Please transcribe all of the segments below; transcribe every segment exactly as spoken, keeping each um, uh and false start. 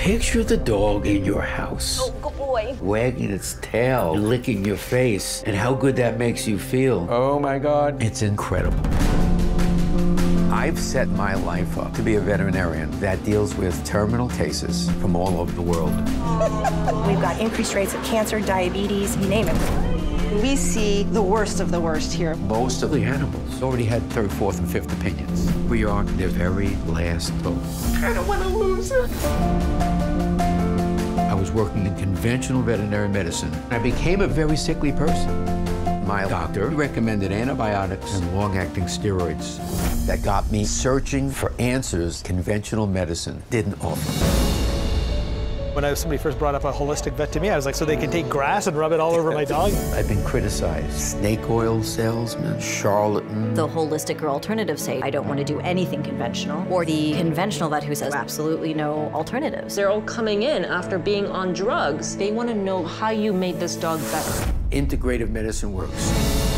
Picture the dog in your house. Oh, good boy. Wagging its tail, licking your face, and how good that makes you feel. Oh my God. It's incredible. I've set my life up to be a veterinarian that deals with terminal cases from all over the world. We've got increased rates of cancer, diabetes, you name it. We see the worst of the worst here. Most of the animals already had third, fourth, and fifth opinions. We are their very last hope. I don't want to lose her. I was working in conventional veterinary medicine. I became a very sickly person. My doctor recommended antibiotics and long-acting steroids. That got me searching for answers conventional medicine didn't offer. When I, somebody first brought up a holistic vet to me, I was like, so they can take grass and rub it all over my dog? I've been criticized. Snake oil salesman, charlatan. The holistic or alternative say, I don't want to do anything conventional. Or the conventional vet who says, absolutely no alternatives. They're all coming in after being on drugs. They want to know how you made this dog better. Integrative medicine works.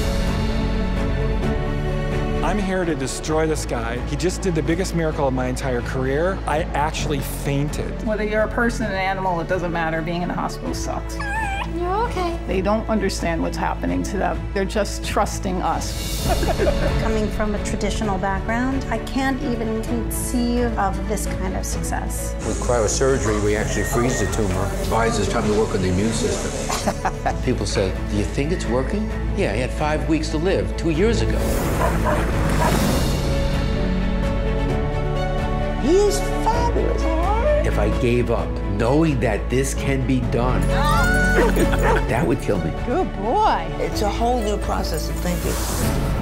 I'm here to destroy this guy. He just did the biggest miracle of my entire career. I actually fainted. Whether you're a person or an animal, it doesn't matter. Being in a hospital sucks. You're okay. They don't understand what's happening to them. They're just trusting us. Coming from a traditional background, I can't even conceive of this kind of success. With cryosurgery, we actually freeze the tumor. Buys us time to work on the immune system. People say, do you think it's working? Yeah, he had five weeks to live two years ago. He is fabulous. If I gave up, knowing that this can be done, that would kill me. Good boy. It's a whole new process of thinking.